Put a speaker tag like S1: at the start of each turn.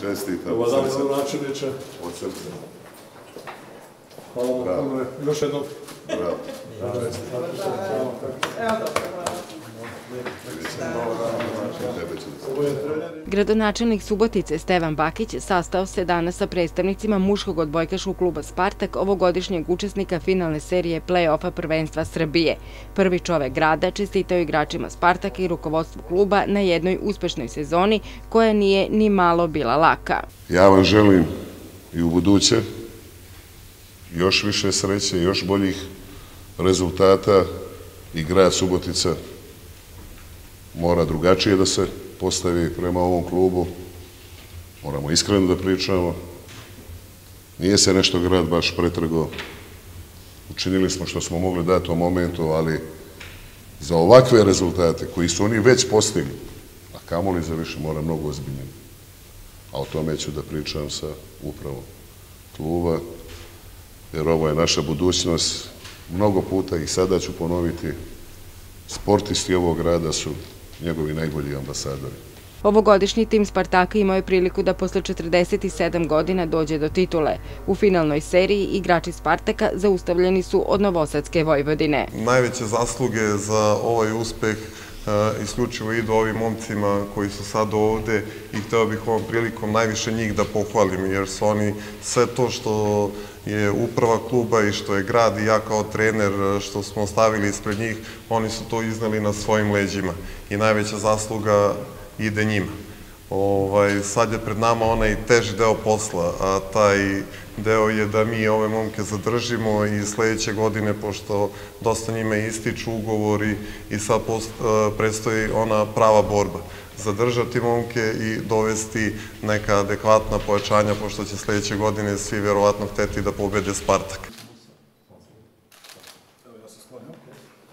S1: Čestitam.
S2: Dobar dan, gradonačelniče.
S1: Od srca.
S2: Hvala vam, Konore. Još jednom.
S1: Bravo.
S3: Gradonačelnik Subotice Stevan Bakić sastao se danas sa predstavnicima muškog odbojkaškog kluba Spartak, ovogodišnjeg učesnika finalne serije play-offa prvenstva Srbije. Prvi čovek grada čestitao igračima Spartaka i rukovodstvu kluba na jednoj uspešnoj sezoni koja nije ni malo bila laka.
S1: Ja vam želim i u buduće još više sreće, još boljih rezultata i grad Subotica mora drugačije da se postavi prema ovom klubu. Moramo iskreno da pričamo. Nije se nešto grad baš pretrgao. Učinili smo što smo mogli dati u momentu, ali za ovakve rezultate koji su oni već postigli, a kamoli za više, mora mnogo ozbiljnije. A o tome ću da pričam sa upravom kluba, jer ovo je naša budućnost. Mnogo puta i sada ću ponoviti, sportisti ovog grada su njegovi najbolji ambasadori.
S3: Ovogodišnji tim Spartaka imao je priliku da posle 47 godina dođe do titule. U finalnoj seriji igrači Spartaka zaustavljeni su od Novosadske Vojvodine.
S4: Najveće zasluge za ovaj uspeh isključivo idu ovim momcima koji su sad ovde i hteo bih ovom prilikom najviše njih da pohvalim, jer su oni sve to što je uprava kluba i što je grad i ja kao trener što smo ostavili ispred njih, oni su to izneli na svojim leđima i najveća zasluga ide njima. Sad je pred nama onaj teži deo posla, a taj deo je da mi ove momke zadržimo i sledeće godine, pošto dosta njima ističu ugovori i sad predstoji ona prava borba. Zadržati momke i dovesti neka adekvatna pojačanja, pošto će sledeće godine svi verovatno hteti da pobede Spartak.